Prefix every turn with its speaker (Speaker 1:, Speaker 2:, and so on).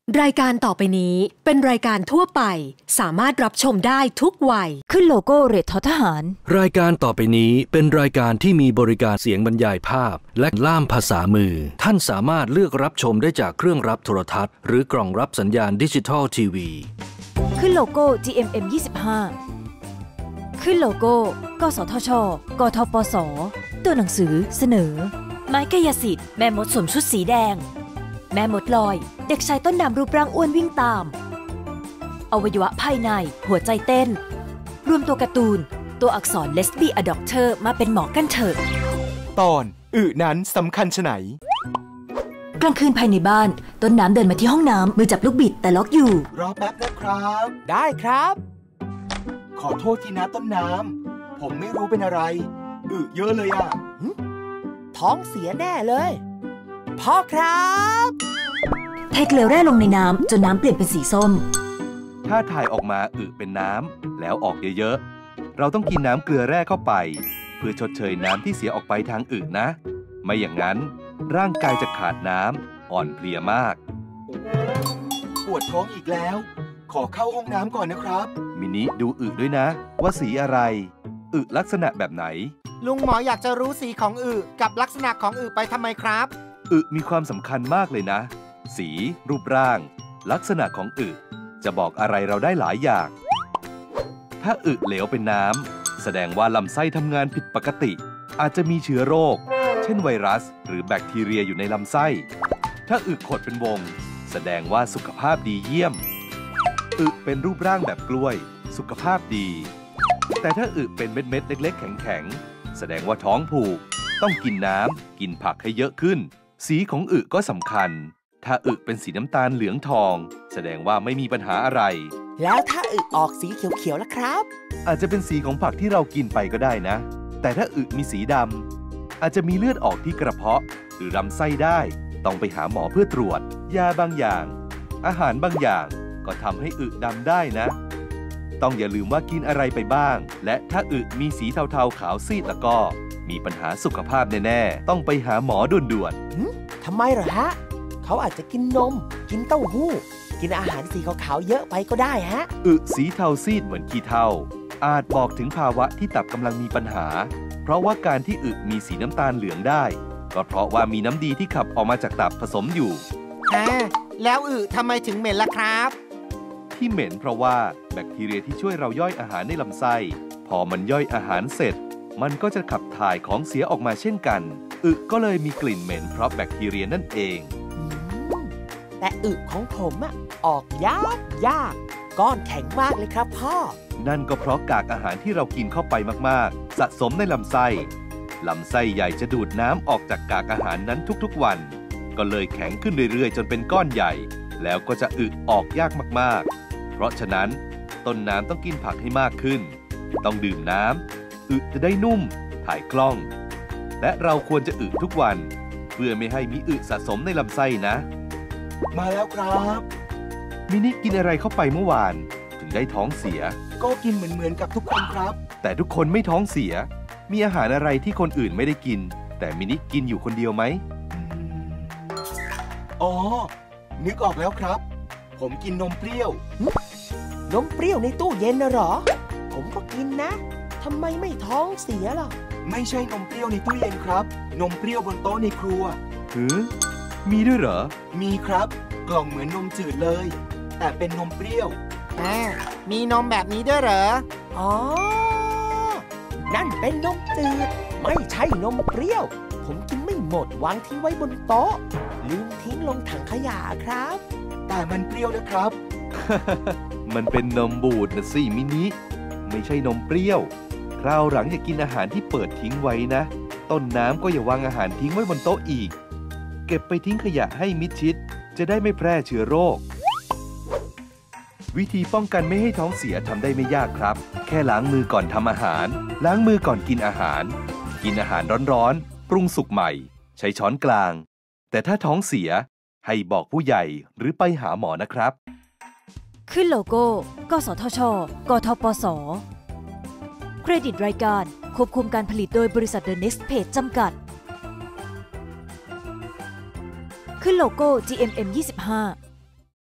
Speaker 1: รายการต่อไปนี้เป็นรายการทั่วไปสามารถรับชมได้ทุกวัย
Speaker 2: ขึ้นโลโก้เรททหาร
Speaker 3: รายการต่อไปนี้เป็นรายการที่มีบริการเสียงบรรยายภาพและล่ามภาษามือท่านสามารถเลือกรับชมได้จากเครื่องรับโทรทัศน์หรือกล่องรับสัญญาณดิจิทัลทีวี
Speaker 2: ขึ้นโลโก้ GMM 25ขึ้นโลโก้กสทช.กทปส.ตัวหนังสือเสนอไม้กายสิทธิ์แม่มดสวมชุดสีแดงแม่มดลอยเด็กชายต้นน้ำรูปร่างอ้วนวิ่งตามอวัยวะภายในหัวใจเต้นรวมตัวการ์ตูนตัวอักษรเลสบี้อด็อกเตอร์มาเป็นหมอกันเถอะ
Speaker 4: ตอนนั้นสำคัญชะไหน
Speaker 2: กลางคืนภายในบ้านต้นน้ำเดินมาที่ห้องน้ำมือจับลูกบิดแต่ล็อกอยู่
Speaker 4: รอแป๊บนะครับได้ครับขอโทษทีนะต้นน้ำผมไม่รู้เป็นอะไรเยอะเลยอ่ะ
Speaker 5: ท้องเสียแน่เลยพ่อครับ
Speaker 2: เทเกลือแร่ลงในน้ำจนน้ำเปลี่ยนเป็นสีส้ม
Speaker 6: ถ้าถ่ายออกมาเป็นน้ำแล้วออกเยอะๆเราต้องกินน้ำเกลือแร่เข้าไปเพื่อชดเชยน้ำที่เสียออกไปทางนะไม่อย่างนั้นร่างกายจะขาดน้ำอ่อนเพลียมาก
Speaker 4: ปวดท้องอีกแล้วขอเข้าห้องน้ำก่อนนะครับ
Speaker 6: มินิดูด้วยนะว่าสีอะไรลักษณะแบบไหน
Speaker 5: ลุงหมออยากจะรู้สีของกับลักษณะของไปทำไมครับ
Speaker 6: มีความสำคัญมากเลยนะสีรูปร่างลักษณะของจะบอกอะไรเราได้หลายอย่างถ้าเหลวเป็นน้ำแสดงว่าลำไส้ทำงานผิดปกติอาจจะมีเชื้อโรคเช่นไวรัสหรือแบคทีเรียอยู่ในลำไส้ถ้าขดเป็นวงแสดงว่าสุขภาพดีเยี่ยมเป็นรูปร่างแบบกล้วยสุขภาพดีแต่ถ้าเป็นเม็ดๆเล็กๆแข็งๆแสดงว่าท้องผูกต้องกินน้ำกินผักให้เยอะขึ้นสีของก็สำคัญถ้าเป็นสีน้ำตาลเหลืองทองแสดงว่าไม่มีปัญหาอะไร
Speaker 5: แล้วถ้าออกสีเขียวๆล่ะครับ
Speaker 6: อาจจะเป็นสีของผักที่เรากินไปก็ได้นะแต่ถ้ามีสีดำอาจจะมีเลือดออกที่กระเพาะหรือลำไส้ได้ต้องไปหาหมอเพื่อตรวจยาบางอย่างอาหารบางอย่างก็ทำให้ดำได้นะต้องอย่าลืมว่ากินอะไรไปบ้างและถ้ามีสีเทาๆขาวซีดแล้วก็มีปัญหาสุขภาพแน่ๆต้องไปหาหมอด่วน
Speaker 5: ๆทำไมเหรอฮะเขาอาจจะกินนมกินเต้าหู้กินอาหารสีขาวๆเยอะไปก็ได้ฮะ
Speaker 6: สีเทาซีดเหมือนขี้เถ้าอาจบอกถึงภาวะที่ตับกำลังมีปัญหาเพราะว่าการที่มีสีน้ำตาลเหลืองได้ก็เพราะว่ามีน้ำดีที่ขับออกมาจากตับผสมอยู่
Speaker 5: แล้วทำไมถึงเหม็นล่ะครับ
Speaker 6: ที่เหม็นเพราะว่าแบคทีเรียที่ช่วยเราย่อยอาหารในลำไส้พอมันย่อยอาหารเสร็จมันก็จะขับถ่ายของเสียออกมาเช่นกันก็เลยมีกลิ่นเหม็นเพราะแบคทีเรียนั่นเอง
Speaker 5: แต่ของผมออกยากก้อนแข็งมากเลยครับพ่อ
Speaker 6: นั่นก็เพราะกากอาหารที่เรากินเข้าไปมากๆสะสมในลำไส้ใหญ่จะดูดน้ำออกจากกากอาหารนั้นทุกๆวันก็เลยแข็งขึ้นเรื่อยๆจนเป็นก้อนใหญ่แล้วก็จะออกยากมากๆเพราะฉะนั้นต้นน้ำต้องกินผักให้มากขึ้นต้องดื่มน้ำจะได้นุ่มถ่ายคล่องและเราควรจะทุกวันเพื่อไม่ให้มีสะสมในลำไส้นะ
Speaker 4: มาแล้วครับ
Speaker 6: มินิกินอะไรเข้าไปเมื่อวานถึงได้ท้องเสีย
Speaker 4: ก็กินเหมือนกับทุกคนครับ
Speaker 6: แต่ทุกคนไม่ท้องเสียมีอาหารอะไรที่คนอื่นไม่ได้กินแต่มินิกินอยู่คนเดียวไหม
Speaker 4: อ๋อนึกออกแล้วครับผมกินนมเปรี้ยวน
Speaker 5: มเปรี้ยวในตู้เย็นน่ะหรอผมก็กินนะทำไมไม่ท้องเสียล่ะ
Speaker 4: ไม่ใช่นมเปรี้ยวในตู้เย็นครับนมเปรี้ยวบนโต๊ะในครัว
Speaker 6: มีด้วยเหรอ
Speaker 4: มีครับกล่องเหมือนนมจืดเลยแต่เป็นนมเปรี้ยว
Speaker 5: มีนมแบบนี้ด้วยเหรออ๋อนั่นเป็นนมจืดไม่ใช่นมเปรี้ยวผมกินไม่หมดวางทิ้งไว้บนโต๊ะลืมทิ้งลงถังขยะครับ
Speaker 4: แต่มันเปรี้ยวนะครับ
Speaker 6: มันเป็นนมบูดนะสิมินิไม่ใช่นมเปรี้ยวคราวหลังอย่ากินอาหารที่เปิดทิ้งไว้นะต้นน้ำก็อย่าวางอาหารทิ้งไว้บนโต๊ะอีกเก็บไปทิ้งขยะให้มิดชิดจะได้ไม่แพร่เชื้อโรควิธีป้องกันไม่ให้ท้องเสียทำได้ไม่ยากครับแค่ล้างมือก่อนทำอาหารล้างมือก่อนกินอาหารกินอาหารร้อนๆปรุงสุกใหม่ใช้ช้อนกลางแต่ถ้าท้องเสียให้บอกผู้ใหญ่หรือไปหาหมอนะครับ
Speaker 2: ขึ้นโลโก้กสทช.กทปส.เครดิตรายการควบคุมการผลิตโดยบริษัท The Next Page จำกัดขึ้นโลโก้ GMM 25